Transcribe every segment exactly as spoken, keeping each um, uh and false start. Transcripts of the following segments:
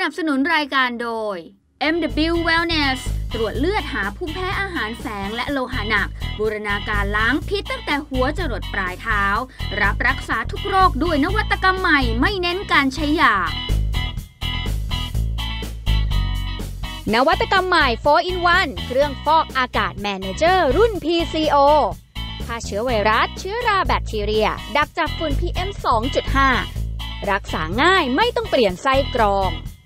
นับสนุนรายการโดย เอ็ม ดับเบิลยู Wellness ตรวจเลือดหาภูมิแพ้อาหารแฝงและโลหะหนักบูรณาการล้างพิษตั้งแต่หัวจรดปลายเท้ารับรักษาทุกโรคด้วยนวัตกรรมใหม่ไม่เน้นการใช้ยานวัตกรรมใหม่ โฟร์ อิน วัน เครื่องฟอกอากาศ Manager รุ่น พี ซี โอ ฆ่าเชื้อไวรัสเชื้อราแบคทีเรียดักจับฝุ่น พี เอ็ม สองจุดห้า รักษาง่ายไม่ต้องเปลี่ยนไส้กรอง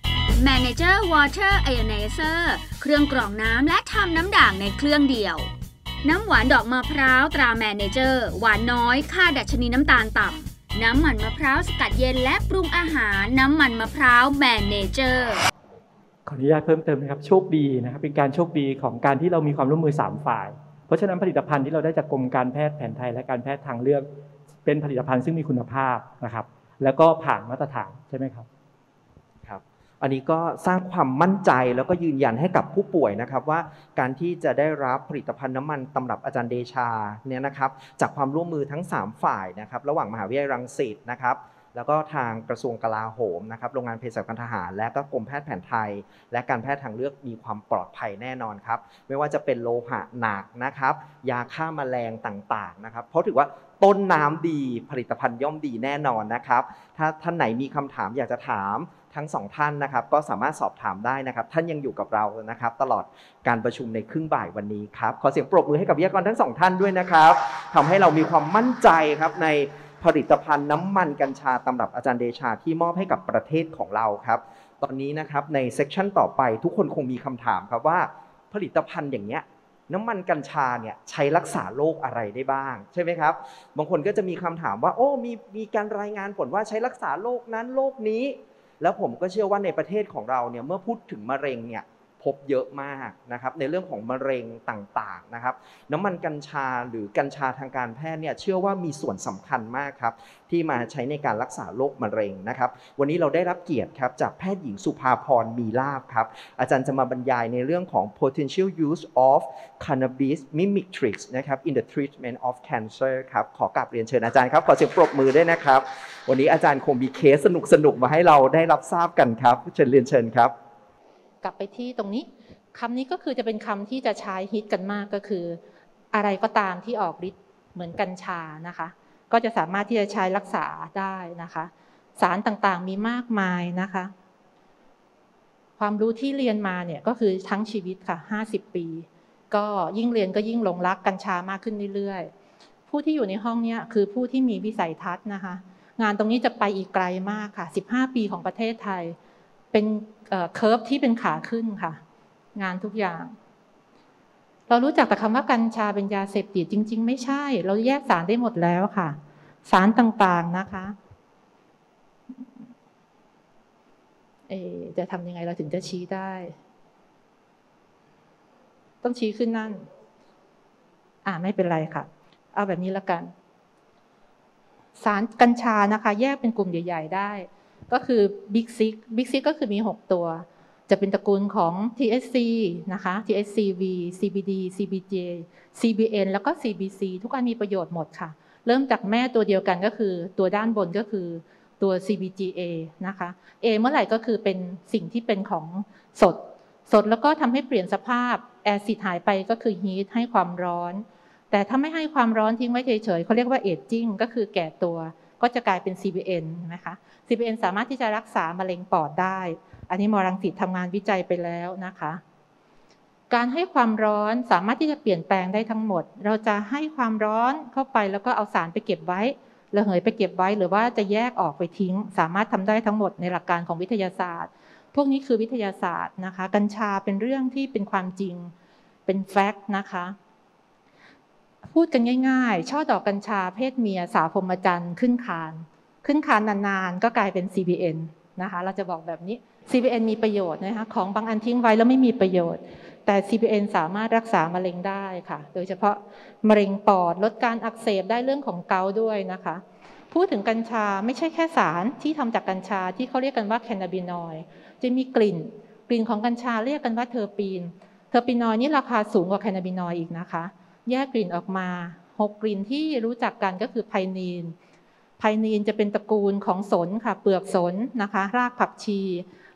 Manager Water Ionizer เครื่องกรองน้ำและทำน้ำด่างในเครื่องเดียวน้ำหวานดอกมะพร้าวตรา Manager หวานน้อยค่าดัชนีน้ำตาลต่ำน้ำมันมะพร้าวสกัดเย็นและปรุงอาหารน้ำมันมะพร้าว Manager ขออนุญาตเพิ่มเติมนะครับโชคดีนะครับเป็นการโชคดีของการที่เรามีความร่วมมือสามฝ่ายเพราะฉะนั้นผลิตภัณฑ์ที่เราได้จากกรมการแพทย์แผนไทยและการแพทย์ทางเลือกเป็นผลิตภัณฑ์ซึ่งมีคุณภาพนะครับแล้วก็ผ่านมาตรฐานใช่ไหมครับครับอันนี้ก็สร้างความมั่นใจแล้วก็ยืนยันให้กับผู้ป่วยนะครับว่าการที่จะได้รับผลิตภัณฑ์น้ำมันตำรับอาจารย์เดชาเนี่ยนะครับจากความร่วมมือทั้งสามฝ่ายนะครับระหว่างมหาวิทยาลัยรังสิตนะครับแล้วก็ทางกระทรวงกลาโหมนะครับโรงงานเภสัชพันทหารและก็กรมแพทย์แผนไทยและการแพทย์ทางเลือกมีความปลอดภัยแน่นอนครับไม่ว่าจะเป็นโลหะหนักนะครับยาฆ่าแมลงต่างๆนะครับเพราะถือว่าต้นน้ำดีผลิตภัณฑ์ย่อมดีแน่นอนนะครับถ้าท่านไหนมีคำถามอยากจะถามทั้งสองท่านนะครับก็สามารถสอบถามได้นะครับท่านยังอยู่กับเรานะครับตลอดการประชุมในครึ่งบ่ายวันนี้ครับขอเสียงปรบมือให้กับวิทยากรทั้งสองท่านด้วยนะครับทำให้เรามีความมั่นใจครับในผลิตภัณฑ์น้ำมันกัญชาตำรับอาจารย์เดชาที่มอบให้กับประเทศของเราครับตอนนี้นะครับในเซสชันต่อไปทุกคนคงมีคำถามครับว่าผลิตภัณฑ์อย่างเนี้ยน้ำมันกัญชาเนี่ยใช้รักษาโรคอะไรได้บ้างใช่ไหมครับบางคนก็จะมีคำถามว่าโอ้มีมีการรายงานผลว่าใช้รักษาโรคนั้นโรคนี้แล้วผมก็เชื่อว่าในประเทศของเราเนี่ยเมื่อพูดถึงมะเร็งเนี่ยพบเยอะมากนะครับในเรื่องของมะเร็งต่างๆนะครับน้ำมันกัญชาหรือกัญชาทางการแพทย์เนี่ยเชื่อว่ามีส่วนสำคัญมากครับที่มาใช้ในการรักษาโรคมะเร็งนะครับวันนี้เราได้รับเกียรติครับจากแพทย์หญิงสุภาพรมีลาภครับอาจารย์จะมาบรรยายในเรื่องของ potential use of cannabis mimicry นะครับ in the treatment of cancer ครับขอกราบเรียนเชิญอาจารย์ครับขอเสียงปรบมือด้วยนะครับวันนี้อาจารย์คงมีเคสสนุกๆมาให้เราได้รับทราบกันครับเชิญเรียนเชิญครับกลับไปที่ตรงนี้คำนี้ก็คือจะเป็นคำที่จะใช้ฮิตกันมากก็คืออะไรก็ตามที่ออกฤทธิ์เหมือนกัญชานะคะก็จะสามารถที่จะใช้รักษาได้นะคะสารต่างๆมีมากมายนะคะความรู้ที่เรียนมาเนี่ยก็คือทั้งชีวิตค่ะห้าสิบปีก็ยิ่งเรียนก็ยิ่งหลงรักกัญชามากขึ้นเรื่อยๆผู้ที่อยู่ในห้องนี้คือผู้ที่มีวิสัยทัศน์นะคะงานตรงนี้จะไปอีกไกลมากค่ะสิบห้าปีของประเทศไทยเป็นเคอร์ฟที่เป็นขาขึ้นค่ะงานทุกอย่างเรารู้จักแต่คำว่ากัญชาเป็นยาเสพติดจริงๆไม่ใช่เราแยกสารได้หมดแล้วค่ะสารต่างๆนะคะเอจะทำยังไงเราถึงจะชี้ได้ต้องชี้ขึ้นนั่นอ่าไม่เป็นไรค่ะเอาแบบนี้ละกันสารกัญชานะคะแยกเป็นกลุ่มใหญ่ๆได้ก็คือ Big Six Big Six ก็คือมีหกตัวจะเป็นตระกูลของ ที เอช ซี นะคะ ที เอช ซี วี ซี บี ดี ซี บี เจ ซี บี เอ็น แล้วก็ ซี บี ซี ทุกอันมีประโยชน์หมดค่ะเริ่มจากแม่ตัวเดียวกันก็คือตัวด้านบนก็คือตัว ซี บี จี เอ นะคะ A เมื่อไหร่ก็คือเป็นสิ่งที่เป็นของสดสดแล้วก็ทำให้เปลี่ยนสภาพแอซิดหายไปก็คือฮีทให้ความร้อนแต่ถ้าไม่ให้ความร้อนทิ้งไว้เฉยๆเขาเรียกว่าเอจจิ้งก็คือแก่ตัวก็จะกลายเป็น ซี บี เอ็น นะคะ ซี บี เอ็น สามารถที่จะรักษามะเร็งปอดได้อันนี้มรังสิตทำงานวิจัยไปแล้วนะคะการให้ความร้อนสามารถที่จะเปลี่ยนแปลงได้ทั้งหมดเราจะให้ความร้อนเข้าไปแล้วก็เอาสารไปเก็บไว้ระเหยไปเก็บไว้หรือว่าจะแยกออกไปทิ้งสามารถทำได้ทั้งหมดในหลักการของวิทยาศาสตร์พวกนี้คือวิทยาศาสตร์นะคะกัญชาเป็นเรื่องที่เป็นความจริงเป็นแฟกต์นะคะพูดกันง่ายๆช่อดอกกัญชาเพศเมียสาวพรหมจรรย์ขึ้นคานขึ้นคานนานๆก็กลายเป็น ซี บี เอ็น นะคะเราจะบอกแบบนี้ ซี บี เอ็น มีประโยชน์นะคะของบางอันทิ้งไว้แล้วไม่มีประโยชน์แต่ ซี บี เอ็น สามารถรักษามะเร็งได้ค่ะโดยเฉพาะมะเร็งปอดลดการอักเสบได้เรื่องของเกาต์ด้วยนะคะพูดถึงกัญชาไม่ใช่แค่สารที่ทำจากกัญชาที่เขาเรียกกันว่าแคนาบินอยด์จะมีกลิ่นกลิ่นของกัญชาเรียกกันว่าเทอร์ปีนเทอร์ปีนอยด์นี่ราคาสูงกว่าแคนาบินอยด์อีกนะคะแยกกลิ่นออกมาหกกลิ่นที่รู้จักกันก็คือไพนีนไพนีนจะเป็นตระกูลของสนค่ะเปลือกสนนะคะรากผักชี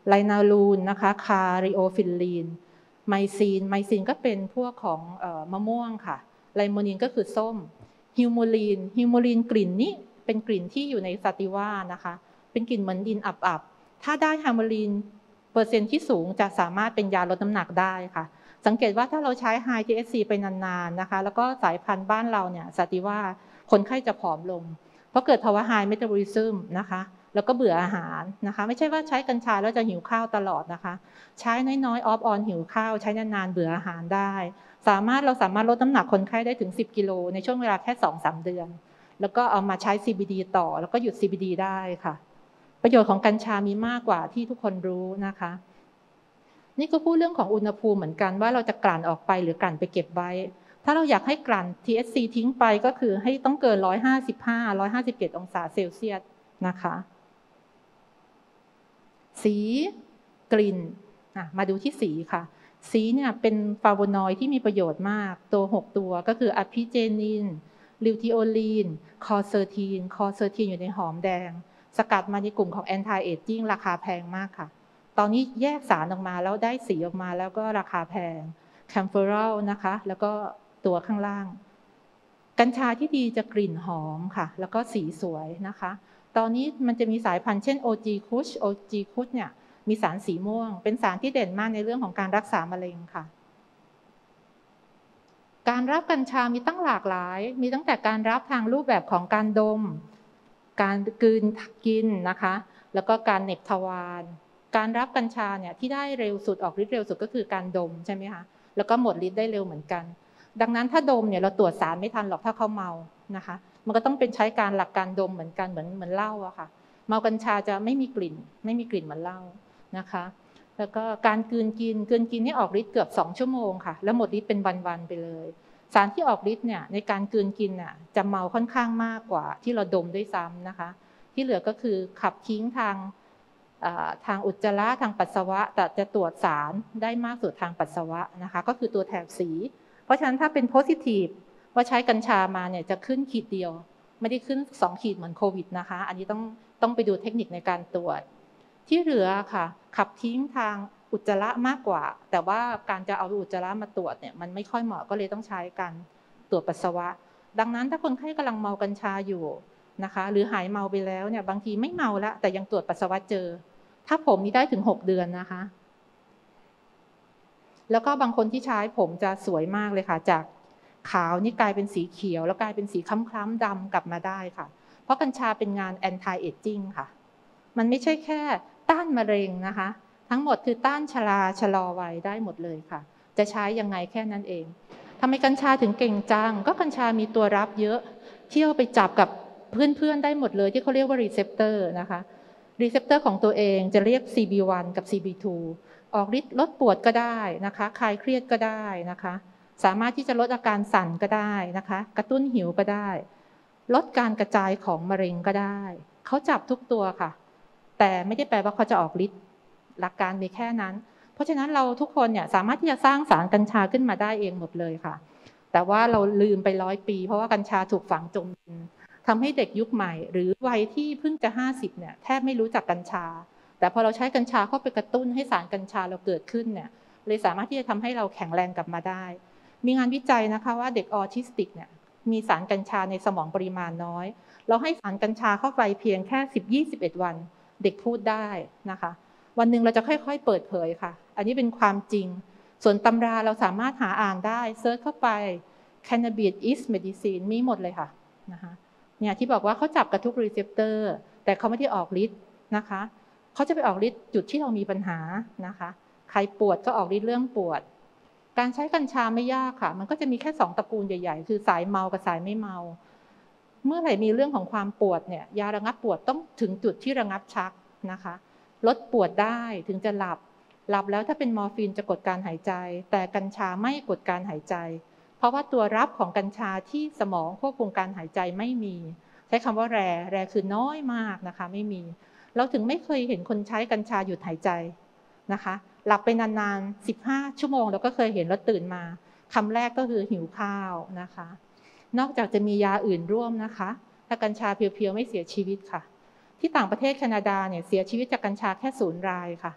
ไลนาลูนนะคะคาริโอฟิลลีนไมซีนไมซีนก็เป็นพวกของเอ่อมะม่วงค่ะไลโมนินก็คือส้มฮิวโมลีนฮิวโมลีนกลิ่นนี้เป็นกลิ่นที่อยู่ในซาติว่านะคะเป็นกลิ่นเหมือนดินอับๆถ้าได้ฮิวโมลีนเปอร์เซ็นต์ที่สูงจะสามารถเป็นยาลดน้ำหนักได้ค่ะสังเกตว่าถ้าเราใช้ High ที เอช ซี ไปนานๆนะคะแล้วก็สายพันธุ์บ้านเราเนี่ยซาติว่าคนไข้จะผอมลงเพราะเกิดภาวะ High Metabolism นะคะแล้วก็เบื่ออาหารนะคะไม่ใช่ว่าใช้กัญชาแล้วจะหิวข้าวตลอดนะคะใช้น้อยๆออฟออนหิวข้าวใช้นานๆเบื่ออาหารได้สามารถเราสามารถลดน้ำหนักคนไข้ได้ถึงสิบกิโลในช่วงเวลาแค่ สองถึงสาม เดือนแล้วก็เอามาใช้ ซี บี ดี ต่อแล้วก็หยุด ซี บี ดี ได้ค่ะประโยชน์ของกัญชามีมากกว่าที่ทุกคนรู้นะคะนี่ก็พูดเรื่องของอุณหภูมิเหมือนกันว่าเราจะกลั่นออกไปหรือกลั่นไปเก็บไว้ถ้าเราอยากให้กลั่น ที เอช ซี ทิ้งไปก็คือให้ต้องเกินหนึ่งร้อยห้าสิบห้า หนึ่งร้อยห้าสิบเจ็ดองศาเซลเซียสนะคะสีกลิ่นมาดูที่สีค่ะสีเนี่ยเป็นฟลาโวนอยด์ที่มีประโยชน์มากตัวหกตัวก็คืออะพิเจนินลิวทิโอลีนคอเซอร์ทีนคอเซอร์ทีนอยู่ในหอมแดงสกัดมาในกลุ่มของ anti aging ราคาแพงมากค่ะตอนนี้แยกสารออกมาแล้วได้สีออกมาแล้วก็ราคาแพงแคมเฟอรัลนะคะแล้วก็ตัวข้างล่างกัญชาที่ดีจะกลิ่นหอมค่ะแล้วก็สีสวยนะคะตอนนี้มันจะมีสายพันธุ์เช่น โอ จี Kush โอ จี Kush เนี่ยมีสารสีม่วงเป็นสารที่เด่นมากในเรื่องของการรักษามะเร็งค่ะการรับกัญชามีตั้งหลากหลายมีตั้งแต่การรับทางรูปแบบของการดมการกลืนกินนะคะแล้วก็การเหน็บทวารการรับกัญชาเนี่ยที่ได้เร็วสุดออกฤทธิ์เร็วสุดก็คือการดมใช่ไหมคะแล้วก็หมดฤทธิ์ได้เร็วเหมือนกันดังนั้นถ้าดมเนี่ยเราตรวจสารไม่ทันหรอกถ้าเขาเมานะคะมันก็ต้องเป็นใช้การหลักการดมเหมือนกันเหมือนเหมือนเหล้าอะค่ะเมากัญชาจะไม่มีกลิ่นไม่มีกลิ่นเหมือนเหล้านะคะแล้วก็การกลืนกินกลืนกินนี่ออกฤทธิ์เกือบสองชั่วโมงค่ะแล้วหมดฤทธิ์เป็นวันๆไปเลยสารที่ออกฤทธิ์เนี่ยในการกลืนกินน่ะจะเมาค่อนข้างมากกว่าที่เราดมด้วยซ้ำนะคะที่เหลือก็คือขับทิ้งทางทางอุจจาระทางปัสสาวะแต่จะตรวจสารได้มากสุดทางปัสสาวะนะคะก็คือตัวแถบสีเพราะฉะนั้นถ้าเป็นโพซิทีฟว่าใช้กัญชามาเนี่ยจะขึ้นขีดเดียวไม่ได้ขึ้นสองขีดเหมือนโควิดนะคะอันนี้ต้องต้องไปดูเทคนิคในการตรวจที่เหลือค่ะขับทิ้งทางอุจจาระมากกว่าแต่ว่าการจะเอาอุจจาระมาตรวจเนี่ยมันไม่ค่อยเหมาะก็เลยต้องใช้การตรวจปัสสาวะดังนั้นถ้าคนไข้กำลังเมากัญชาอยู่นะคะหรือหายเมาไปแล้วเนี่ยบางทีไม่เมาแล้วแต่ยังตรวจปัสสาวะเจอถ้าผมนี่ได้ถึงหกเดือนนะคะแล้วก็บางคนที่ใช้ผมจะสวยมากเลยค่ะจากขาวนี่กลายเป็นสีเขียวแล้วกลายเป็นสีคล้ำๆดำกลับมาได้ค่ะเพราะกัญชาเป็นงาน anti aging ค่ะมันไม่ใช่แค่ต้านมะเร็งนะคะทั้งหมดคือต้านชราชะลอวัยได้หมดเลยค่ะจะใช้ยังไงแค่นั้นเองทำไมกัญชาถึงเก่งจังก็กัญชามีตัวรับเยอะเที่ยวไปจับกับเพื่อนๆได้หมดเลยที่เขาเรียกว่ารีเซปเตอร์นะคะรีเซปเตอร์ของตัวเองจะเรียก ซี บี วัน กับ ซี บี ทู ออกฤทธิ์ลดปวดก็ได้นะคะคลายเครียดก็ได้นะคะสามารถที่จะลดอาการสั่นก็ได้นะคะกระตุ้นหิวก็ได้ลดการกระจายของมะเร็งก็ได้เขาจับทุกตัวค่ะแต่ไม่ได้แปลว่าเขาจะออกฤทธิ์หลักการมีแค่นั้นเพราะฉะนั้นเราทุกคนเนี่ยสามารถที่จะสร้างสารกัญชาขึ้นมาได้เองหมดเลยค่ะแต่ว่าเราลืมไปร้อยปีเพราะว่ากัญชาถูกฝังจมดินทำให้เด็กยุคใหม่หรือวัยที่เพิ่งจะห้าสิบเนี่ยแทบไม่รู้จักกัญชาแต่พอเราใช้กัญชาเข้าไปกระตุ้นให้สารกัญชาเราเกิดขึ้นเนี่ยเลยสามารถที่จะทำให้เราแข็งแรงกลับมาได้มีงานวิจัยนะคะว่าเด็กออทิสติกเนี่ยมีสารกัญชาในสมองปริมาณน้อยเราให้สารกัญชาเข้าไปเพียงแค่สิบ ยี่สิบเอ็ดวันเด็กพูดได้นะคะวันหนึ่งเราจะค่อยๆเปิดเผยค่ะอันนี้เป็นความจริงส่วนตำราเราสามารถหาอ่านได้เซิร์ชเข้าไป cannabis is medicine มีหมดเลยค่ะนะคะเนี่ยที่บอกว่าเขาจับกับทุกรีเซปเตอร์แต่เขาไม่ได้ออกฤทธิ์นะคะเขาจะไปออกฤทธิ์จุดที่เรามีปัญหานะคะใครปวดก็ออกฤทธิ์เรื่องปวดการใช้กัญชาไม่ยากค่ะมันก็จะมีแค่สองตระกูลใหญ่ๆคือสายเมากับสายไม่เมาเมื่อไหร่มีเรื่องของความปวดเนี่ยยาระงับปวดต้องถึงจุดที่ระงับชักนะคะลดปวดได้ถึงจะหลับหลับแล้วถ้าเป็นมอร์ฟีนจะกดการหายใจแต่กัญชาไม่กดการหายใจเพราะว่าตัวรับของกัญชาที่สมองควบคุมการหายใจไม่มีใช้คำว่าแรแรคือน้อยมากนะคะไม่มีเราถึงไม่เคยเห็นคนใช้กัญชาหยุดหายใจนะคะหลับไปนานๆสิบห้าชั่วโมงเราก็เคยเห็นแล้วตื่นมาคำแรกก็คือหิวข้าวนะคะนอกจากจะมียาอื่นร่วมนะคะถ้ากัญชาเพียวๆไม่เสียชีวิตค่ะที่ต่างประเทศแคนาดาเนี่ยเสียชีวิตจากกัญชาแค่ศูนย์รายค่ะ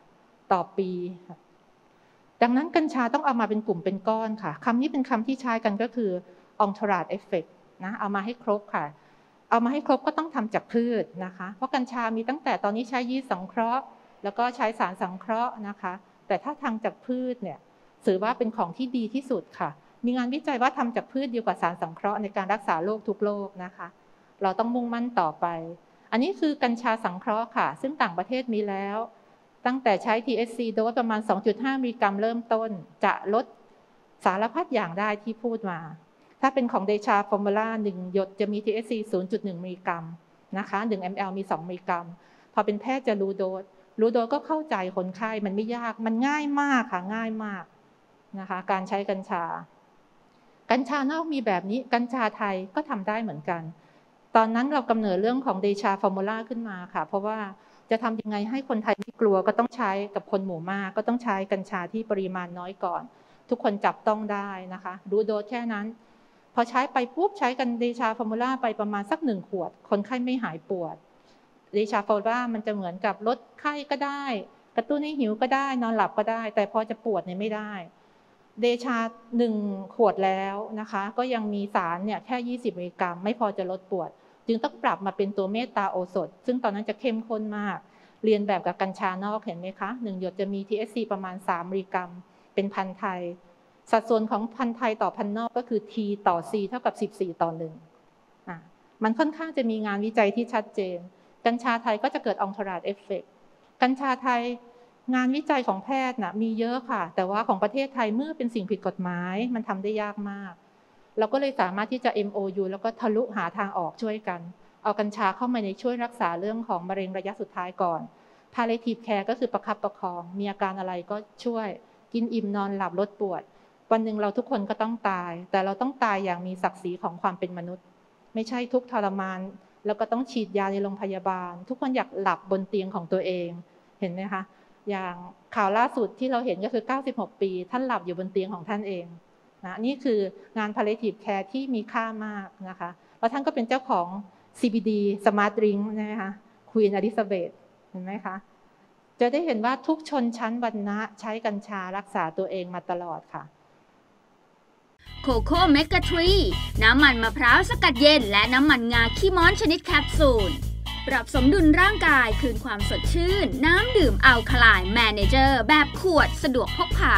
ต่อปีดังนั้นกัญชาต้องเอามาเป็นกลุ่มเป็นก้อนค่ะคำนี้เป็นคำที่ใช้กันก็คือ entourage effect นะเอามาให้ครบค่ะเอามาให้ครบก็ต้องทำจากพืชนะคะเพราะกัญชามีตั้งแต่ตอนนี้ใช้ยีสต์สังเคราะห์แล้วก็ใช้สารสังเคราะห์นะคะแต่ถ้าทำจากพืชเนี่ยถือว่าเป็นของที่ดีที่สุดค่ะมีงานวิจัยว่าทำจากพืชดีกว่าสารสังเคราะห์ในการรักษาโรคทุกโรคนะคะเราต้องมุ่งมั่นต่อไปอันนี้คือกัญชาสังเคราะห์ค่ะซึ่งต่างประเทศมีแล้วตั้งแต่ใช้ ที เอช ซี โดสประมาณ สองจุดห้า มิลลิกรัมเริ่มต้นจะลดสารพัดอย่างได้ที่พูดมาถ้าเป็นของเดชาฟอร์มูล่าหนึ่งหยดจะมี ที เอช ซี ศูนย์ จุดหนึ่ง มิลลิกรัมนะคะหนึ่ง มิลลิลิตร มีสองมิลลิกรัมพอเป็นแพทย์จะรู้โดสรู้โดสก็เข้าใจคนไข้มันไม่ยากมันง่ายมากค่ะง่ายมากนะคะการใช้กัญชากัญชานอกมีแบบนี้กัญชาไทยก็ทำได้เหมือนกันตอนนั้นเรากำเนิดเรื่องของเดชาฟอร์มูล่าขึ้นมาค่ะเพราะว่าจะทำยังไงให้คนไทยไม่กลัวก็ต้องใช้กับคนหมู่มากก็ต้องใช้กัญชาที่ปริมาณน้อยก่อนทุกคนจับต้องได้นะคะรู้โดสแค่นั้นพอใช้ไปปุ๊บใช้กันเดชาฟอร์มูล่าไปประมาณสักหนึ่งขวดคนไข้ไม่หายปวดเดชาฟอร์มูล่ามันจะเหมือนกับลดไข้ก็ได้กระตุ้นให้หิวก็ได้นอนหลับก็ได้แต่พอจะปวดเนี่ยไม่ได้เดชาหนึ่งขวดแล้วนะคะก็ยังมีสารเนี่ยแค่ยี่สิบมิลลิกรัมไม่พอจะลดปวดจึงต้องปรับมาเป็นตัวเมตตาโอสถซึ่งตอนนั้นจะเข้มข้นมากเรียนแบบกับกัญชานอกเห็นไหมคะหนึ่งหยดจะมี ที เอช ซี ประมาณสามมิลลิกรัมเป็นพันธุ์ไทยสัดส่วนของพันธุ์ไทยต่อพันธุ์นอกก็คือ T ต่อ C เท่ากับสิบสี่ต่อหนึ่งอ่ะมันค่อนข้างจะมีงานวิจัยที่ชัดเจนกัญชาไทยก็จะเกิด entourage effect กัญชาไทยงานวิจัยของแพทย์นะมีเยอะค่ะแต่ว่าของประเทศไทยเมื่อเป็นสิ่งผิดกฎหมายมันทำได้ยากมากเราก็เลยสามารถที่จะ เอ็ม โอ ยู แล้วก็ทะลุหาทางออกช่วยกันเอากัญชาเข้ามาในช่วยรักษาเรื่องของมะเร็งระยะสุดท้ายก่อน palliative care ก็คือประคับประคองมีอาการอะไรก็ช่วยกินอิ่มนอนหลับลดปวดวันหนึ่งเราทุกคนก็ต้องตายแต่เราต้องตายอย่างมีศักดิ์ศรีของความเป็นมนุษย์ไม่ใช่ทุกทรมานแล้วก็ต้องฉีดยาในโรงพยาบาลทุกคนอยากหลับบนเตียงของตัวเองเห็นไหมคะอย่างข่าวล่าสุดที่เราเห็นก็คือเก้าสิบหกปีท่านหลับอยู่บนเตียงของท่านเองนะนี่คืองาน palliative care ที่มีค่ามากนะคะแล้วท่านก็เป็นเจ้าของ ซี บี ดี Smart Drink นะคะ Queen Elizabeth เห็นไหมคะจะได้เห็นว่าทุกชนชั้นวรรณะใช้กัญชารักษาตัวเองมาตลอดค่ะโคโค่เมกะทรีน้ำมันมะพร้าวสกัดเย็นและน้ำมันงาขี้ม้อนชนิดแคปซูลปรับสมดุลร่างกายคืนความสดชื่นน้ำดื่มอัลคาไลน์แมเนเจอร์แบบขวดสะดวกพกพา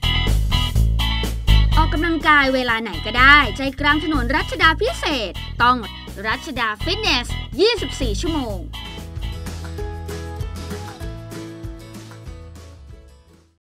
ออกกำลังกายเวลาไหนก็ได้ใจกลางถนนรัชดาพิเศษต้องรัชดาฟิตเนสยี่สิบสี่ชั่วโมง